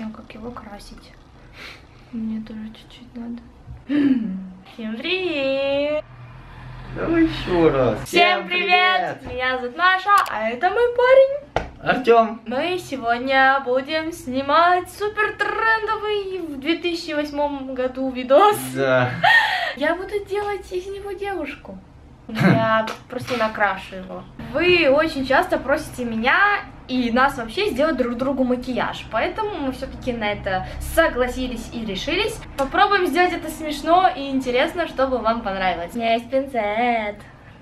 тем, как его красить. Мне тоже чуть-чуть надо. Всем привет! Давай еще раз. Всем привет! Меня зовут Маша, а это мой парень Артем. Мы сегодня будем снимать супер трендовый в 2008 году видос. Да. Я буду делать из него девушку. Я просто накрашу его. Вы очень часто просите меня и нас вообще сделать друг другу макияж. Поэтому мы все-таки на это согласились и решились. Попробуем сделать это смешно и интересно, чтобы вам понравилось. У меня есть пинцет.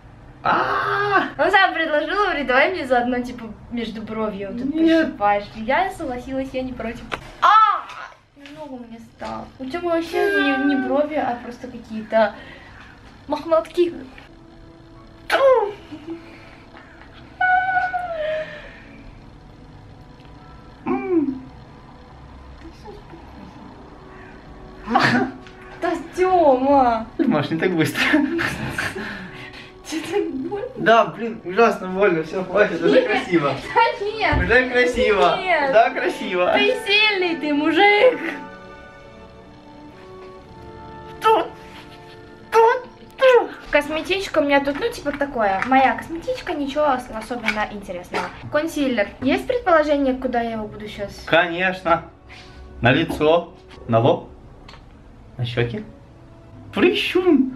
Он сам предложил, говорит, давай мне заодно, типа, между бровью тут пошипаешь. Я согласилась, я не против. Много мне стало. У тебя вообще не брови, а просто какие-то мохнатки. Да, Тёма! Маш, не так быстро. Тебе так больно? Да, блин, ужасно больно, все, хватит, уже красиво. Да нет! Уже красиво. Нет. Да, красиво. Ты сильный, ты мужик! Косметичка у меня тут, ну, типа такое. Моя косметичка, ничего особенно интересного. Консилер. Есть предположение, куда я его буду сейчас? Конечно. На лицо, на лоб, на щеки. Прищун.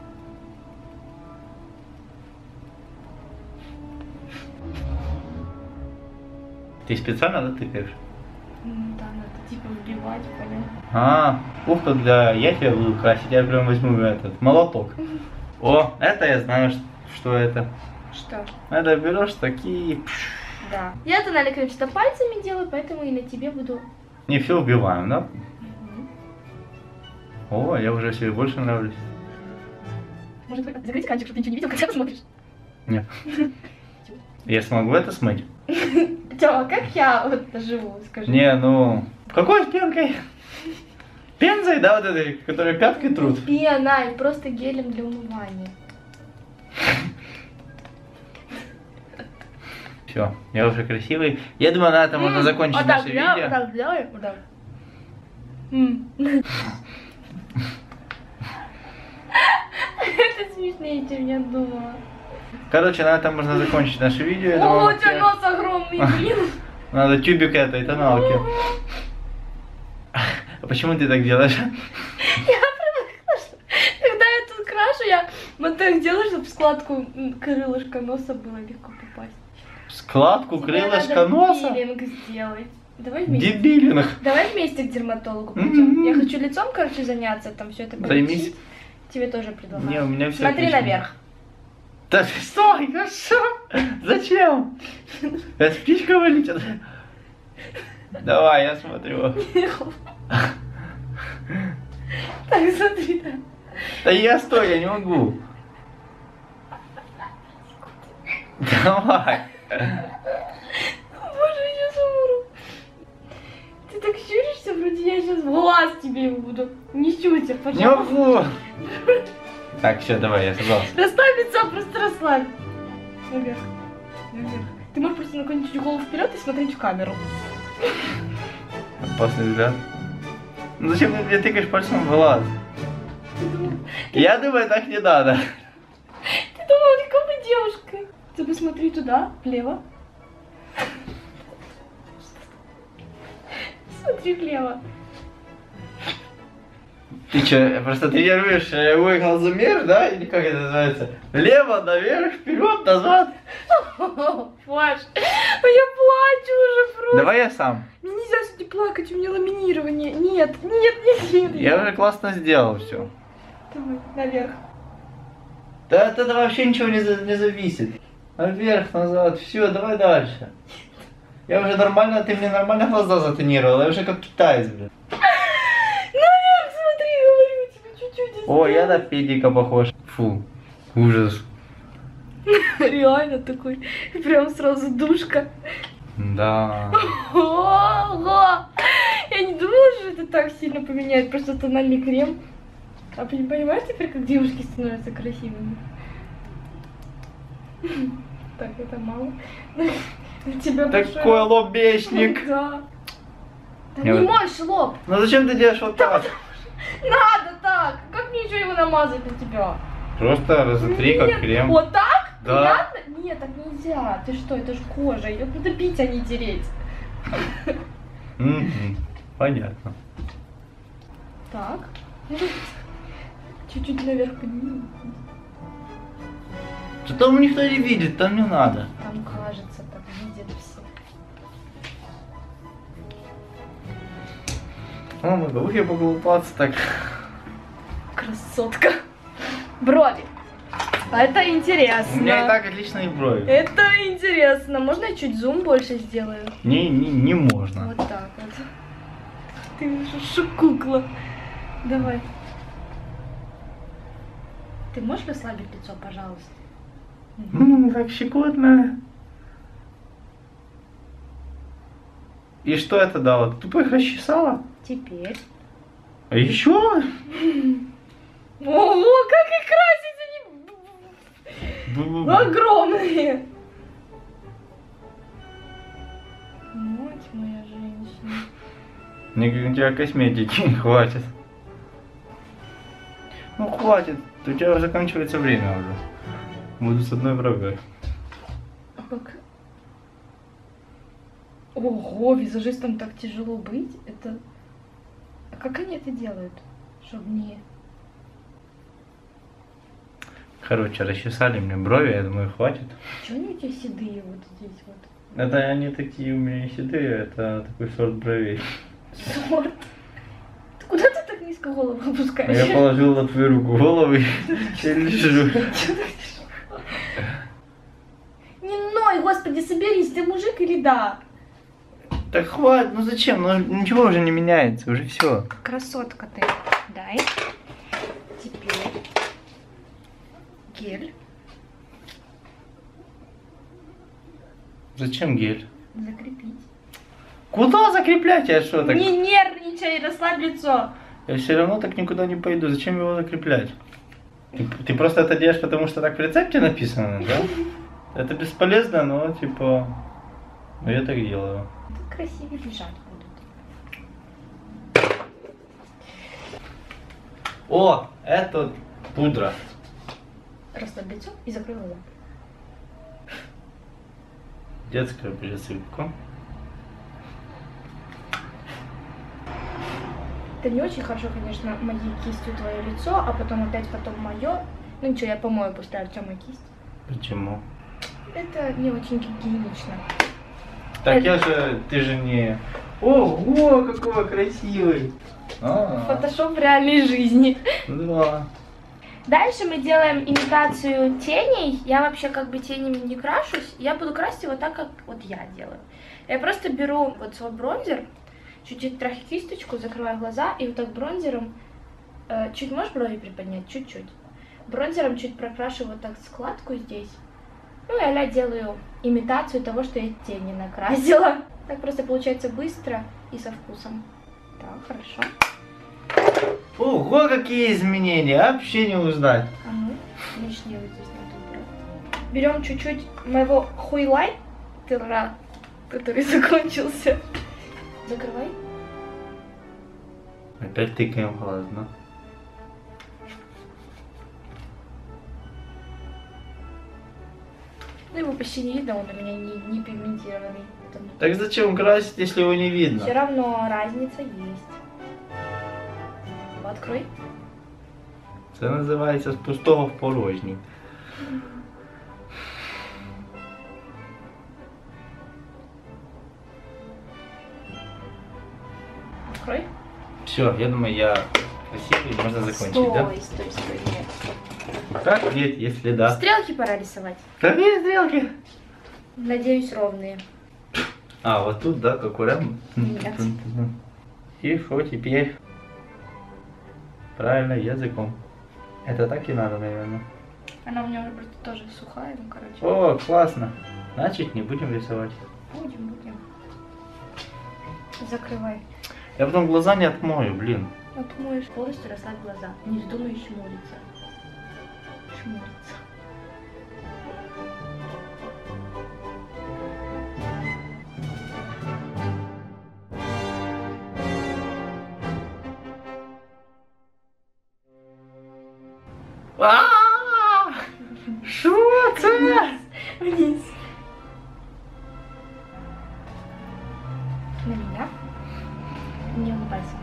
Ты специально, да, тыкаешь? Да, надо типа вбивать, понятно. Пухло для... Я тебя буду красить, я прям возьму этот молоток. О, это я знаю, что это. Что? Это берешь такие... Да. Я тональный крем что пальцами делаю, поэтому и на тебе буду... Не все убиваем, да? О, я уже себе больше нравлюсь. Может быть, закрыть экранчик, чтобы ты ничего не видел, когда ты смотришь? Нет. Я смогу это смыть? Тёма, как я вот живу, скажи? Не, ну... Какой с пенкой? Пензой, да, вот этой, которая пяткой трут? Пена, просто гелем для умывания. Все, я уже красивый. Я думаю, на этом можно закончить наше видео. Вот так делай, вот так. Это смешнее, чем я думала. Короче, на этом можно закончить наше видео. О, у тебя нос огромный, блин. Надо тюбик этой тоналки. А почему ты так делаешь? Я привыкла, что когда я тут крашу, я вот так делаю, чтобы в складку крылышка носа было легко попасть. В складку крылышка носа? Дебилинг сделать. Давай вместе. Дебилинг. Давай вместе к дерматологу пойдем. Я хочу лицом, короче, заняться, там все это полечить. Тебе тоже предлагаю. Не, у меня все Смотри отлично. наверх. Да ты стой, ну что? Зачем? Спичка вылетит. Давай, я смотрю. Так, смотри, да. Да я стой, я не могу. Давай. Боже, я сейчас умру. Ты так щуришься, вроде я сейчас в глаз тебе буду. Не щурься, Не пожалуйста. могу. Так, все, давай, я собрался. Расслабь лицо, просто расслабь. Наверх. Наверх. Ты можешь просто наклонить чуть голову вперед и смотреть в камеру. Опасный взгляд. Ну зачем ты мне тыкаешь пальцем в глаз? Я думаю, так не надо. Ты думала, какой бы девушкой? Ты посмотри туда, влево. Смотри влево. Ты что, просто тренируешь мой глазомер, да? Или как это называется? Влево, наверх, вперед, назад. Паш, я плачу уже просто. Давай я сам. Мне нельзя сегодня плакать, у меня ламинирование. Нет, нет, нет, нет. Я уже классно сделал все. Давай, наверх. Да от этого вообще ничего не зависит. Наверх, назад, все, давай дальше. Я уже нормально, ты мне нормально глаза затонировал, я уже как китаец, блин. Наверх смотри, говорю тебе, чуть-чуть. О, я на педика похож. Фу, ужас. Реально такой, прям сразу душка. Да. Ого! Я не думала, что это так сильно поменяет, просто тональный крем. А понимаешь теперь, как девушки становятся красивыми? Так, это мало. На тебя Такой лобешник. Да. Да не мойшь лоб. Ну зачем ты делаешь вот так? Надо так. Как мне еще его намазать на тебя? Просто разотри как крем. Вот так? Да. Приятно? Нет, так нельзя. Ты что, это же кожа. Ее надо пить, а не тереть. Понятно. Так. Чуть-чуть наверх подними. Что там никто не видит, там не надо. Там кажется, так видят все. О, могу я поколупаться так. Красотка. Брови. А это интересно. У меня и так отличные брови. Это интересно. Можно я чуть зум больше сделаю? Не можно. Вот так вот. Ты же кукла. Давай. Ты можешь расслабить лицо, пожалуйста? Так щекотно. И что это дало? Ты тупо их расчесала? Теперь. А еще? Ого, как их красить они огромные. Мать моя женщина. У тебя косметики не хватит. Ну хватит, у тебя заканчивается время уже. Буду с одной бровью. Ого, визажистам так тяжело быть. Это... А как они это делают? Чтобы не... Короче, расчесали мне брови, я думаю, хватит. Чего они у тебя седые вот здесь вот? Это они такие у меня не седые, это такой сорт бровей. Сорт? Куда ты так низко голову опускаешь? Я положил на твою руку голову и лежу. Не ной, господи, соберись, ты мужик или да? Так хватит, ну зачем? Ну ничего уже не меняется, уже все. Красотка ты. Дай. Теперь гель. Зачем гель? Закрепить. Куда закреплять? Я что так? Не нервничай, расслабь лицо. Я все равно так никуда не пойду. Зачем его закреплять? Ты просто это делаешь, потому что так в рецепте написано, да? Это бесполезно, но типа... Ну я так делаю. Так красивее лежать будут. О, это пудра. Расслабь лицо и закрой глаза. Детская присыпка. Это не очень хорошо, конечно, моей кистью твое лицо, а потом опять мое. Ну ничего, я помою после Артема кисть. Почему? Это не очень гигиенично. Так я же, ты же не... Ого, какой красивый! Фотошоп в реальной жизни. Да. Дальше мы делаем имитацию теней. Я вообще как бы тенями не крашусь. Я буду красить его так, как вот я делаю. Я просто беру вот свой бронзер, чуть-чуть трахи кисточку, закрываю глаза и вот так бронзером, чуть можешь брови приподнять? Чуть-чуть. Бронзером чуть прокрашиваю вот так складку здесь. Ну и а-ля делаю имитацию того, что я тени накрасила. Так просто получается быстро и со вкусом. Так, хорошо. Ого, какие изменения! Вообще не узнать. А ну, лишнее вот здесь надо убрать. Берем чуть-чуть моего хайлайтера, который закончился. Закрывай. Опять тыкаем в глаз, да? Ну его почти не видно, он у меня не пигментированный. Так зачем красить, если его не видно? Все равно разница есть. Открой. Это называется с пустого в порожній. Открой. Все, я думаю, я красивый, можно закончить, стой, да? Стой, нет. Как нет, если да? Стрелки пора рисовать. Какие стрелки? Надеюсь, ровные. А, вот тут, да, как у Рэм? Нет. И что теперь? Правильно, языком. Это так и надо, наверное. Она у меня уже просто тоже сухая, ну короче. О, классно. Значит, не будем рисовать. Будем. Закрывай. Я потом глаза не отмою, блин. Отмоешь, полностью расслабь глаза. Не вздумай шмуриться. Шмуриться. Что это? Вниз. На меня. Не улыбайся.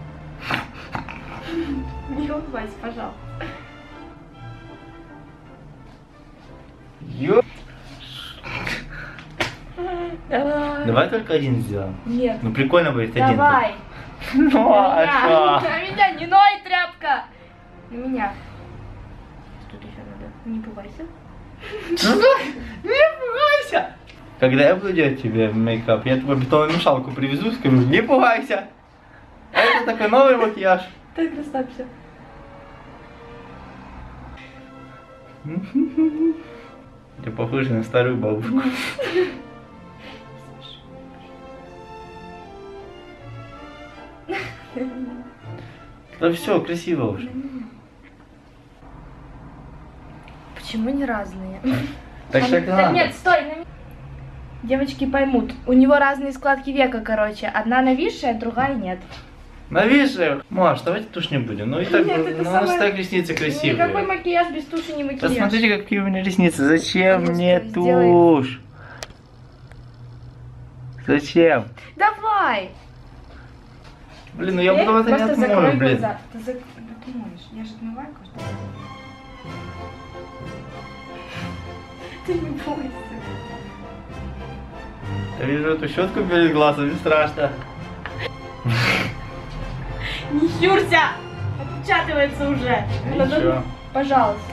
Не улыбайся, пожалуйста. Ё... Давай. Давай только один сделаем. Нет. Ну прикольно будет один. Давай. Ну, а что? На меня, не ной, тряпка. На меня. Тут еще надо. Не пугайся. Не пугайся! Когда я буду делать тебе мейкап, я твою бетономешалку привезу, скажу, не пугайся! Это такой новый макияж. Так, расслабься. Ты похож на старую бабушку. Да все, красиво уже. Почему не разные? Так что надо. Нет, стой! Девочки поймут. У него разные складки века, короче. Одна нависшая, другая нет. Нависшая. Маш, давайте тушь не будем. Ну и так, Нет, это ну, у нас самое- так ресницы красивые. Никакой макияж без туши не макияж. Посмотрите, какие у меня ресницы. Зачем Просто мне сделай. тушь? Зачем? Давай! Блин, ну я Теперь буду это не просто отмою, закрой блин. глаза. Ты отмоешь. Я же отмываю каждый раз. Ты не бойся. Я вижу эту щетку перед глазом, не страшно. Не щурься! Отпечатывается уже. Надо- Ничего. Пожалуйста.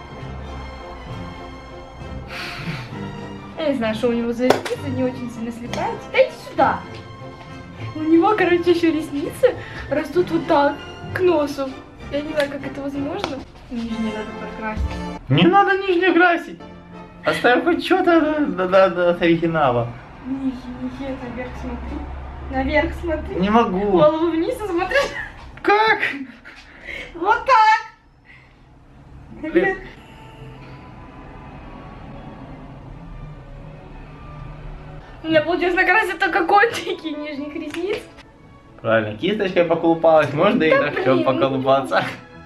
Я не знаю, что у него за ресницы, не очень сильно слепаются. Да иди сюда! У него, короче, еще ресницы растут вот так, к носу. Я не знаю, как это возможно. Нижние надо прокрасить. Не надо нижнюю красить. Оставь хоть что-то от оригинала. Нижние, наверх смотри. Наверх смотри. Не могу. Голову вниз и смотри. Как? Вот так. Блин. У меня получилось накрасить только кончики нижних ресниц. Правильно, кисточкой поколупалась, можно и так блин. поколупаться.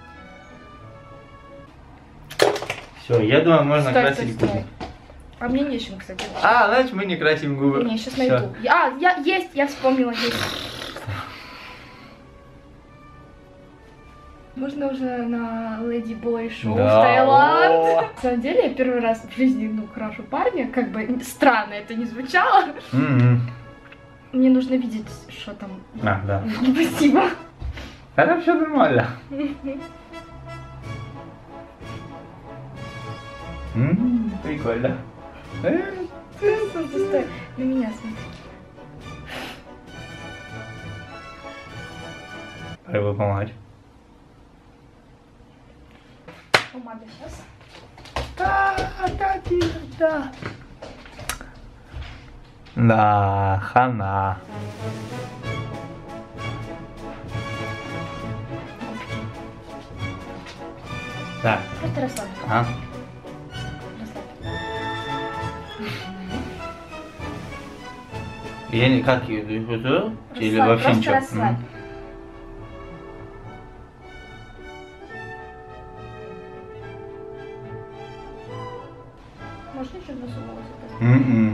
Все, я думаю, можно Стой, красить стой, губы. стой. А мне нечем, кстати. А, значит мы не красим губы. Не, сейчас Всё. найду. Есть, я вспомнила, есть. Можно уже на Lady Boy шоу Да, в Таиланд. о. На самом деле, я первый раз в жизни, крашу парня, как бы странно это не звучало. Мгм. Мне нужно видеть, что там. А, да. Спасибо. Это все нормально. Прикольно. Стой, на меня смотри. Пора помочь. Помада сейчас. Да, хана. Да. Просто расслабься. А? Расслабься. Я не как ее иду? Или Расслабь, вообще просто ничего? расслабь. Можно еще два волоса поставить? М-м.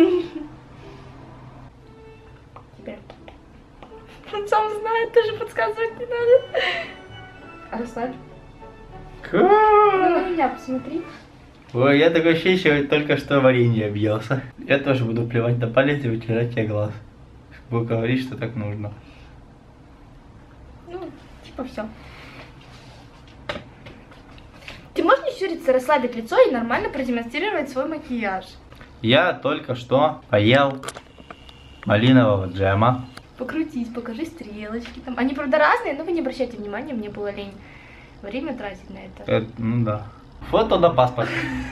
Теперь. Он сам знает, даже подсказывать не надо. Расслабь. Ну, на меня посмотри. Ой, я такое ощущение, только что варенье объелся. Я тоже буду плевать на палец и вытирать тебе глаз. Буду говорить, что так нужно. Ну, типа все. Ты можешь не щуриться, расслабить лицо и нормально продемонстрировать свой макияж? Я только что поел малинового джема. Покрутись, покажи стрелочки там. Они, правда, разные, но вы не обращайте внимания, мне было лень время тратить на это. Ну да. Фото на паспорт.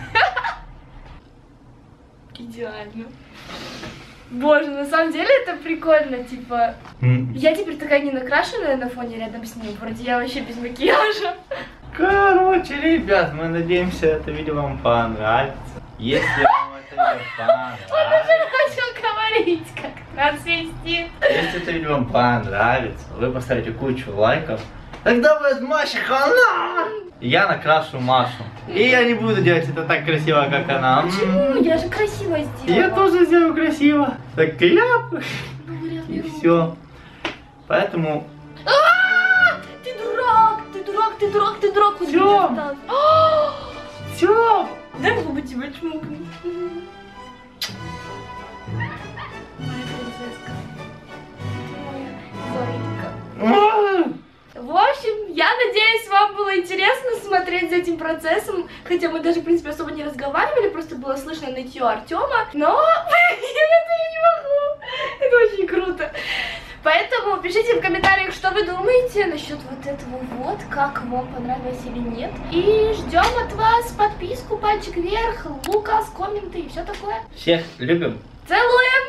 Идеально. Боже, на самом деле это прикольно, типа... Я теперь такая не накрашенная на фоне рядом с ним, вроде я вообще без макияжа. Короче, ребят, мы надеемся, это видео вам понравится. Если вам это видео Он понравится, уже начал говорить, как трансвестит. если это видео вам понравится, вы поставите кучу лайков, тогда вы от Маши хана! Я накрашу Машу. И я не буду делать это так красиво, как она. Почему? Я же красиво сделала. Я тоже сделаю красиво. Так кляп. И все. Поэтому... Ты дурак, ты дурак, ты дурак, ты дурак. Всё. Все. Дай попробуй тебя чмокнуть. Моя принцесска. Моя Зоренька. В общем, я надеюсь, вам было интересно смотреть за этим процессом. Хотя мы даже, в принципе, особо не разговаривали, просто было слышно нытье Артема. Но это я не могу. Это очень круто. Поэтому пишите в комментариях, что вы думаете насчет вот этого вот, как вам понравилось или нет. И ждем от вас подписку, пальчик вверх, лукас, комменты и все такое. Всех любим. Целуем!